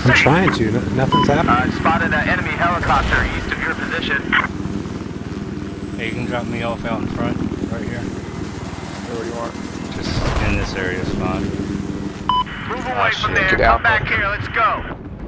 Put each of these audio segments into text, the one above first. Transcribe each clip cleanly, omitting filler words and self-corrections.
I'm trying to. Nothing's happening. Spotted an enemy helicopter east of your position. Hey, you can drop me off out in front, right here. What do you want? Just in this area is fine. Move away from there. Get out. Come back here. Let's go.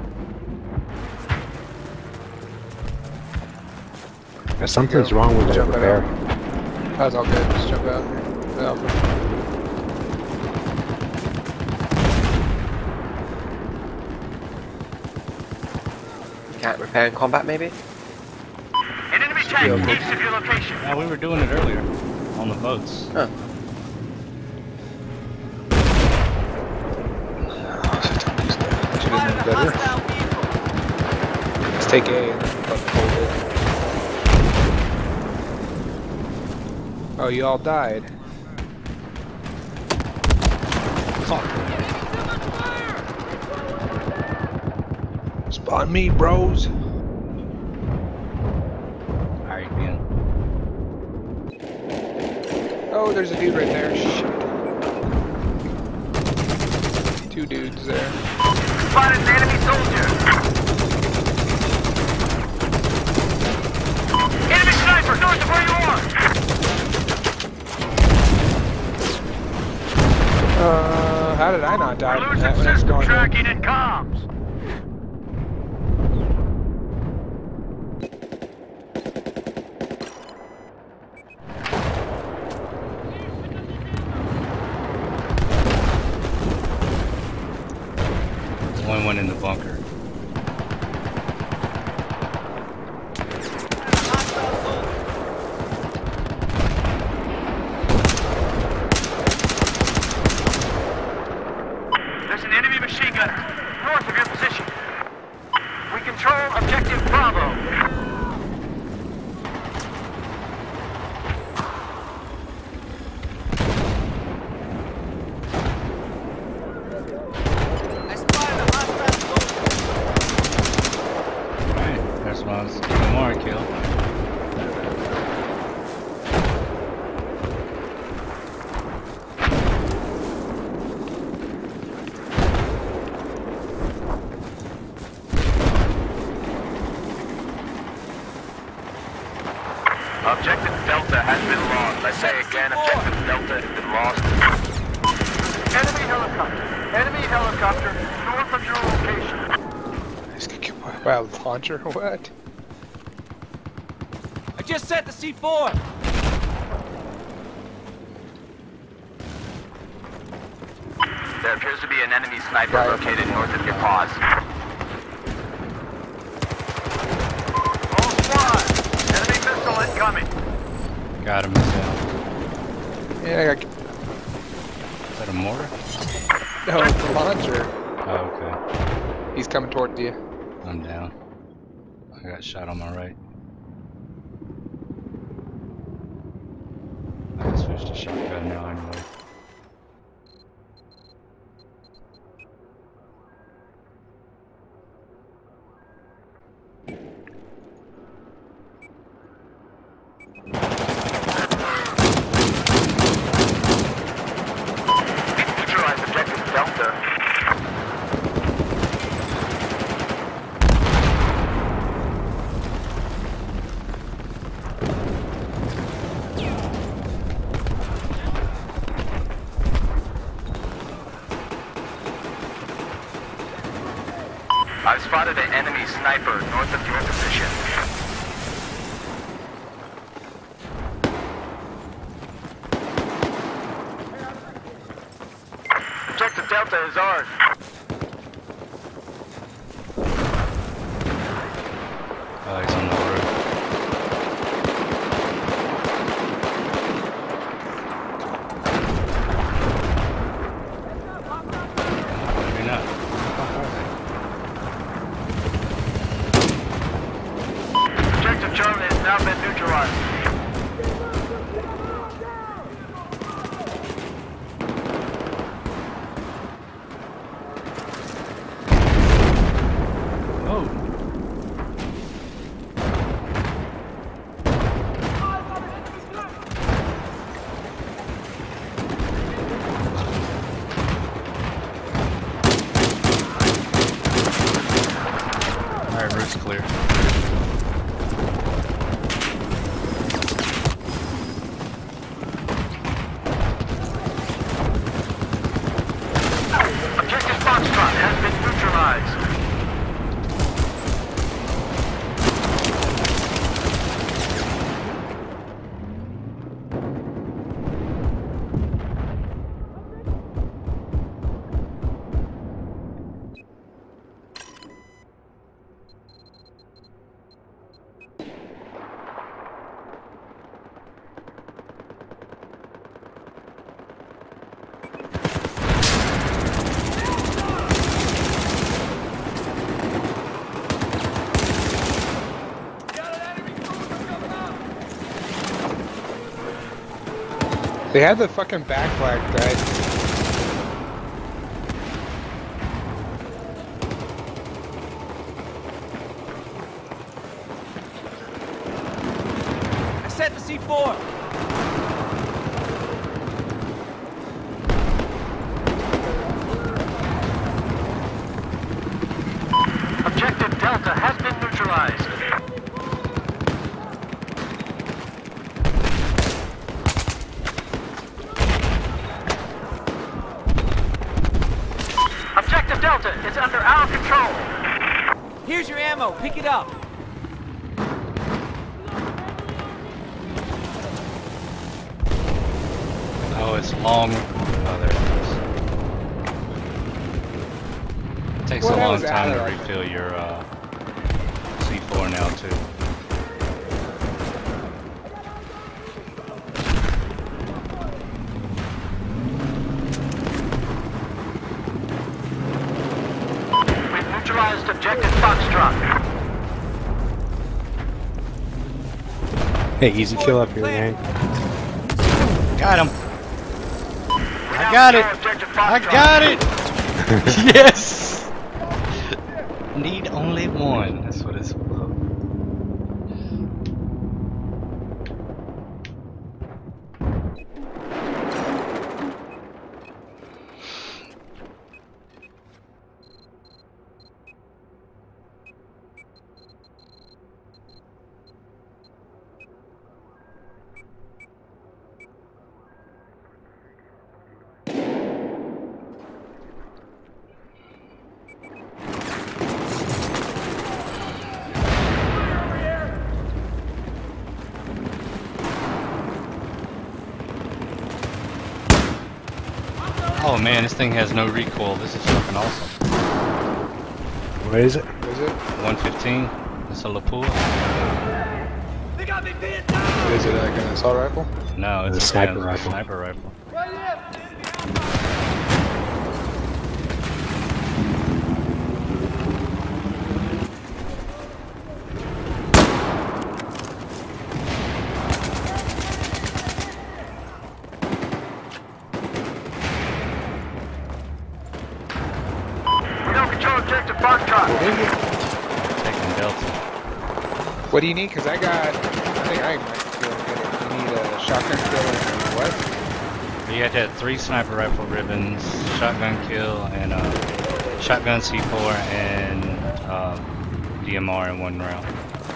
Something's wrong with the Jump repair. out. That's all good. Just jump out. Alpha. Can't repair in combat, maybe? An enemy tank east of your location. Yeah, we were doing it earlier on the boats. Huh. Should have been better. Let's take A and hold it. Oh, you all died. Fuck. Spawn me, bros. Alright, man. Oh, there's a dude right there. Shit. Two dudes there. Spotted an enemy soldier. Enemy sniper north of where you are. How did I not die? We're from losing that when I was system going in? tracking and comms. There's only one in the bunker. There's an enemy machine gunner north of your position. We control objective Bravo. Alright, that's why I was getting more kill. Objective Delta has been lost. I say again, Objective Delta has been lost. Enemy helicopter. Enemy helicopter north of your location. Let's get killed by a launcher. What? I just set the C4! There appears to be an enemy sniper Right. located north of your pause. All squad! Enemy missile incoming. Got him, he's down. Yeah, I got. Is that a mortar? No, it's the launcher. Oh, okay. He's coming toward you. I'm down. I got shot on my right. I can switch to shotgun now anyway. Neutralize Objective Delta. I've spotted an enemy sniper north of your position. Objective Delta is ours. Oh, he's on the roof. Maybe not. Objective Charlie has now been neutralized. Alright, roof's clear. Objective Foxtrot has been neutralized. They had the fucking back flag, right? I set the C4. Objective Delta has been neutralized. Objective Delta is under our control. Here's your ammo. Pick it up. Oh, it's long. Oh, there it is. It takes Well, a that long was time to Adder, I think. refill your C4 now, too. We've neutralized Objective Foxtrot. Hey, easy kill up here, gang. Got him! I got it! I got it! Yes! Need only one. That's what it's about. Oh man, this thing has no recoil. This is fucking awesome. What is it? What is it? 115. It's a Lapua. They got me pinned down. What is it, like an assault rifle? No, it's A a sniper rifle. Sniper rifle. We don't control Objective Foxtrot. What is it? Taking Delta. What do you need? Because I think I might feel good. You need a shotgun kill and what? You had to have 3 sniper rifle ribbons, shotgun kill, and shotgun C4 and DMR in 1 round.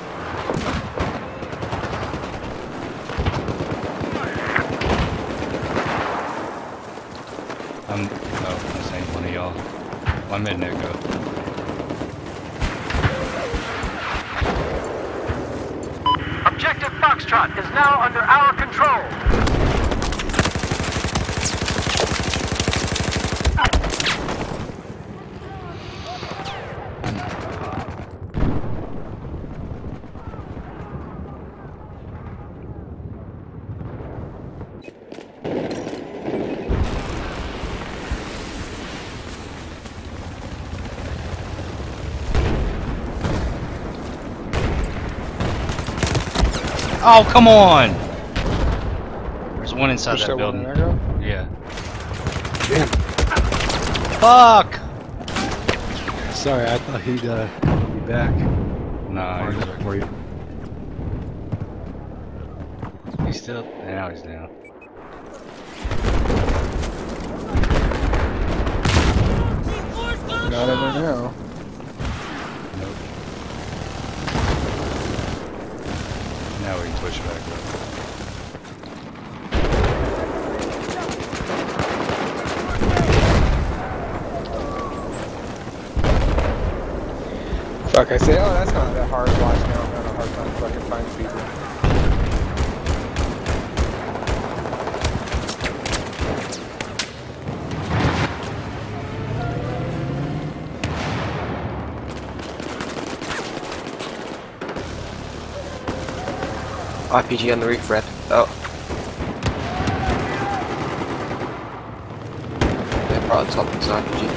Oh, this ain't one of y'all. 1 minute ago. Objective Foxtrot is now under our control. Oh, come on! There's one inside Push that that one building. in there, go? Yeah. Damn. Fuck! Sorry, I thought he'd be back. Nah, Mark he's, it for you. he's still. Now he's down. Not in there now. Nope. can push back up. Fuck, I say, oh, that's not that hard to watch now. I'm having a hard time fucking finding people. RPG on the roof, Red. Oh. Yeah, right on top of this RPG.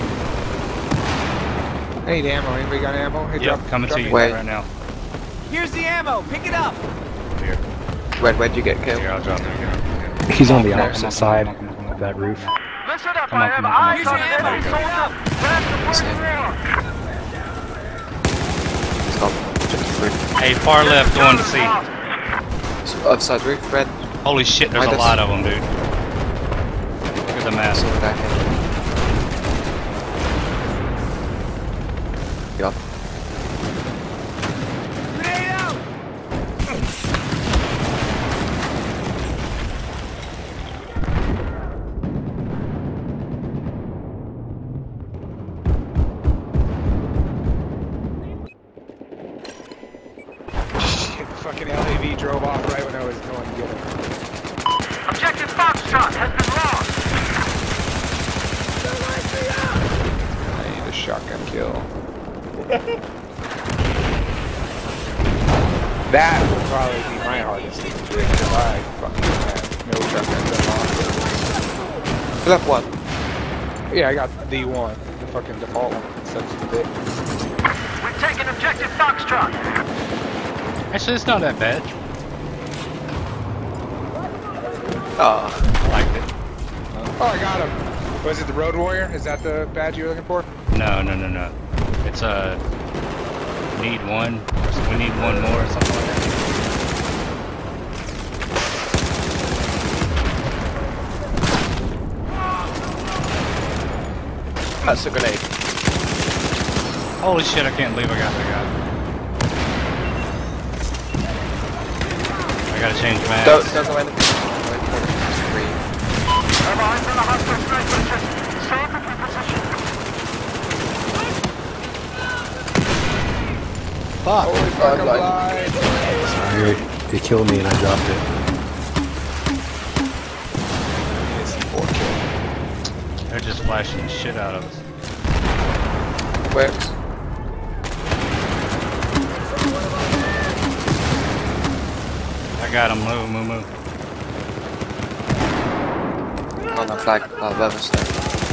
I need ammo. Anybody got ammo? Hey, Yep, coming to you Wait. right now. Here's the ammo. Pick it up. Here, Red, where'd you get killed? here, I'll drop it. Here. He's on the Come on, opposite come on, side come on, come on, come on. of that roof. Listen up, Come on, I have come on, come on. eyes Here's on your an ammo. enemy Pick it soldier. up. That's the It's gone. Just the roof. Hey, far left, going to C. It's other side roof, Red. Holy shit, there's a Behind us. lot of them, dude. Look at the map. Someone back in. Yup. Grenade out. Shit, the fucking LAV drove off right when I was going to get him. Objective Foxtrot has been lost. I need a shotgun kill. That would probably be my hardest thing to do if I fucking had no shotguns unlocked. You left one. Yeah, I got the one, the fucking default one. Sucks a bit. We've taken objective Foxtrot. Actually, it's not that bad. Oh. I liked it. Oh, I got him. Was it the Road Warrior? Is that the badge you were looking for? No, no, no, no. It's need one. We need one more or something like that. That's a grenade. Holy shit, I can't believe I got that guy. I gotta change maps. Don't go in. Have eyes on the hostile sniper system. Stay in position. Fuck! Holy fuck, I'm blind. blind. Sorry, they killed me and I dropped it. They're just flashing the shit out of us. Works. I got him. Move, move, move. On the flag. Oh, leather stone.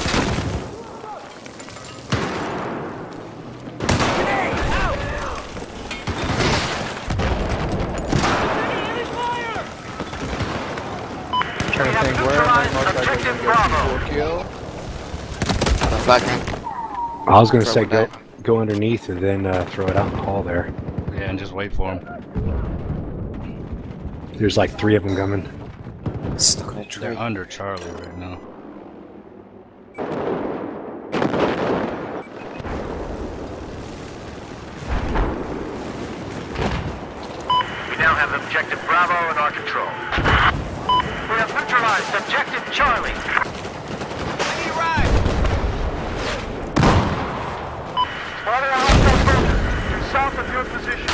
Trying to think where I most likely gonna go for 4 kill. On the flag. I was gonna say Throw it go underneath and then throw it out in the hall there. Yeah, and just wait for him. There's like 3 of them coming. Stuck in a tree. They're under Charlie right now. We now have objective Bravo in our control. We have neutralized objective Charlie. I need a ride. Spotted a hostile soldier to south of your position.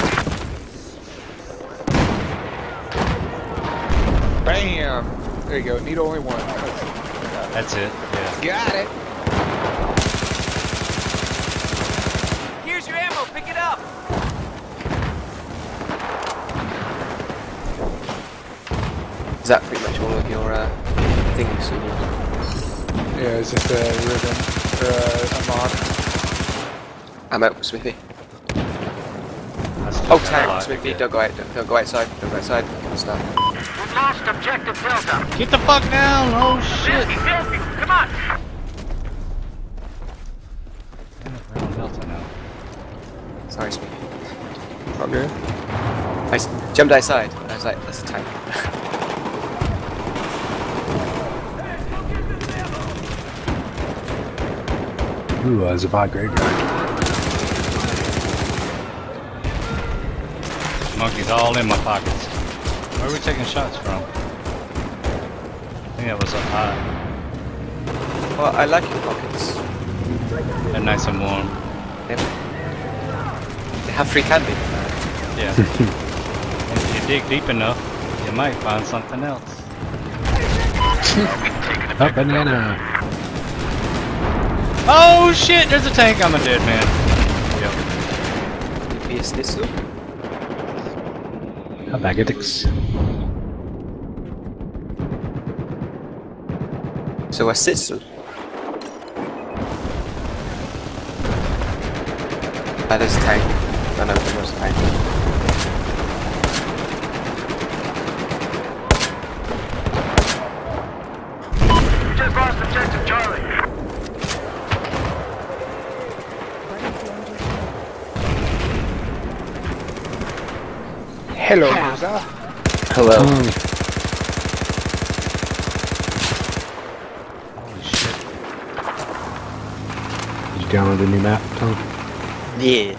Bam! There you go. Need only one. That's it. Yeah. Got it. Here's your ammo. Pick it up. Is that pretty much all of your things? Yeah, it's just a ribbon or a mod. I'm out, Smithy. I still Oh, got a tank, lot. Smithy. Yeah. Don't go out. Don't go outside. Don't go outside. Stop. We've lost objective Delta. Get the fuck down! Oh shit! Come on. We're on Delta now. Sorry, Smithy. Okay. I jumped outside. I was like, that's a tank. Ooh, Zavad graveyard. Monkey's all in my pockets. Where are we taking shots from? I think that was up high. Well, I like your pockets. They're nice and warm. Yep. They have free candy. Yeah. If you dig deep enough, you might find something else. Oh, banana. Oh shit, there's a tank, I'm a dead man. Yep. Be a snitzel. A baguettes. So a sitzel. There's a tank. No, no, there was a tank. Just lost objective Charlie. Hello, Rosa. Hello. Holy shit. Did you download the new map, Tom? Yeah.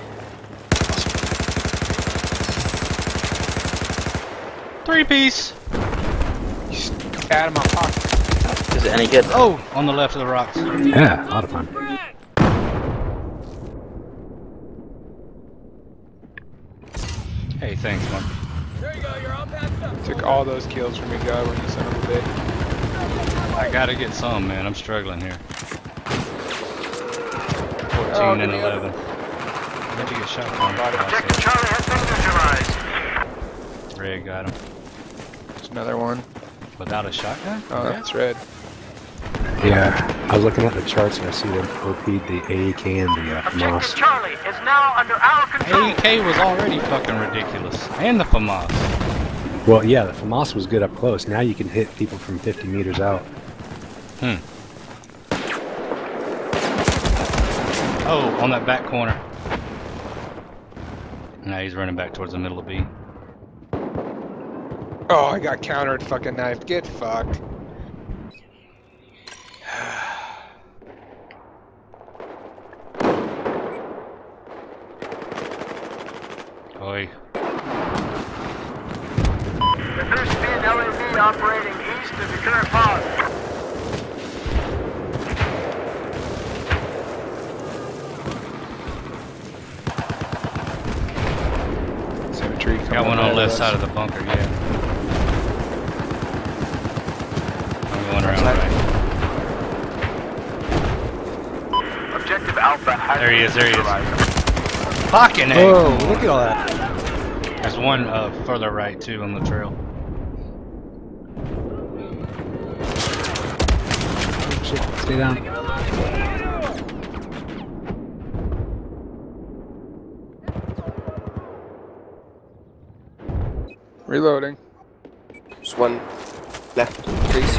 3-piece! Out of my pocket. Is it any good? Oh! On the left of the rocks. Yeah, a lot of fun. Hey, thanks, man. Took all those kills from your guy when you son of a bitch. I gotta get some, man. I'm struggling here. 14 Oh, and give me 11. Where'd you get shot from? Objective Charlie has been neutralized. Red got him. There's another one. Without a shotgun? Oh, that's red. Yeah, I was looking at the charts and I see them OP'd the AEK and the Objective FAMAS. Charlie is now under our control. AEK was already fucking ridiculous. And the FAMAS. Well, yeah, the FAMAS was good up close. Now you can hit people from 50 meters out. Oh, on that back corner. Now he's running back towards the middle of B. Oh, I got countered, fucking knifed. Get fucked. Oi. There appears to be an LAV operating east of the current pause. Symmetry. Got one on the left side of the bunker, yeah. I'm going around right. Objective Alpha has There he is, there he is. neutralized. Fucking A! Oh, look at all that. There's one further right, too, on the trail. Oh, shit, stay down. Reloading. Just one left, please.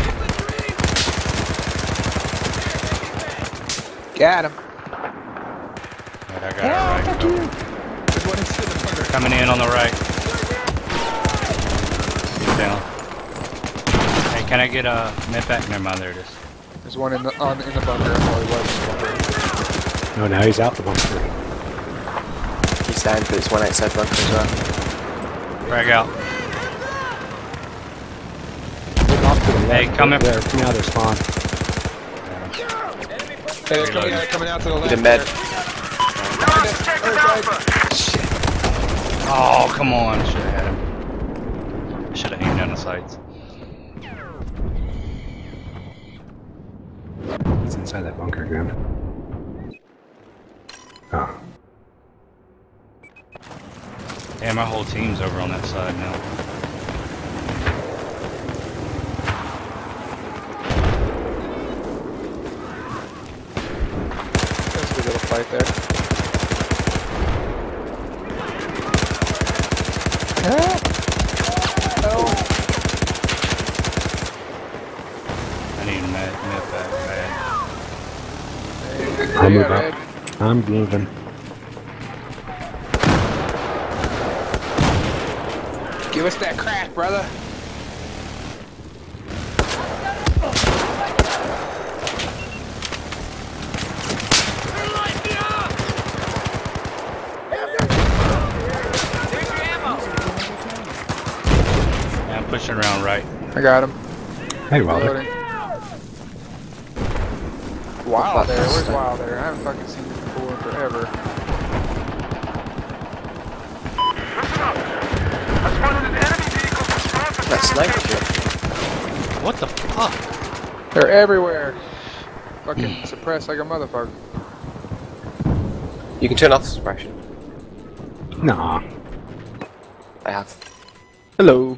Got him. Right, I got it right. Good one into the bunker. Coming in on the right. Down. Hey, can I get a med pack? Never mind, there it is. There's one in the bunker. Oh, he was in the bunker. No, now he's out the bunker. He's down, but it's one outside bunker as well. Frag out. Look off to the left. Hey, coming. There, coming out of their spawn. Hey, they're coming out to the left. Need a med. Objective Alpha. Oh, come on. Should have had him. Should have aimed down the sights. It's inside that bunker again. Oh. Damn, our whole team's over on that side now. That's a good little fight there. Oh. I need med pack bad. I'll move Yeah, up. I'm moving. Give us that crack, brother. Here's your ammo. Pushing around right. I got him. Hey, Wilder. Reloading. Wild there. Where's Wild there? I haven't fucking seen him before in forever. Listen up. I spotted an enemy vehicle from front. That sniper. What the fuck? They're everywhere. Fucking suppressed like a motherfucker. You can turn off the suppression. Nah. I have. Hello.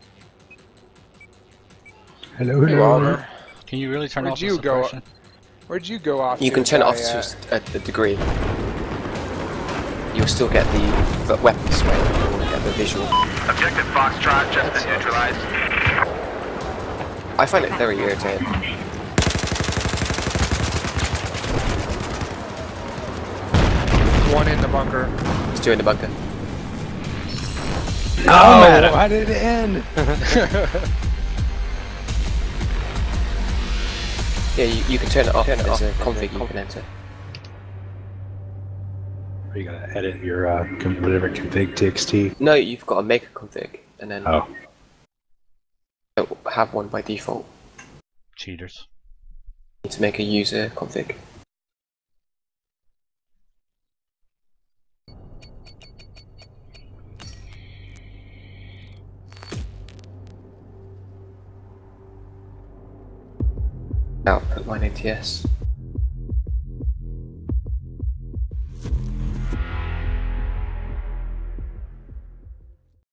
Hello, Hey, hello. Wilder. Can you really turn Where'd off the you go? suppression? Where'd you go off? You to, can turn it off guy, just at the degree. You'll still get the weapon sway. You'll get the visual. Objective Foxtrot just been neutralized. I find it very irritating. One in the bunker. It's two in the bunker. Oh, why did it end? Yeah, you can turn it off. There's a config you can enter. You gotta edit your whatever config txt. No, you've got to make a config and then Oh, have one by default. Cheaters. You need to make a user config. Output 9 ATS.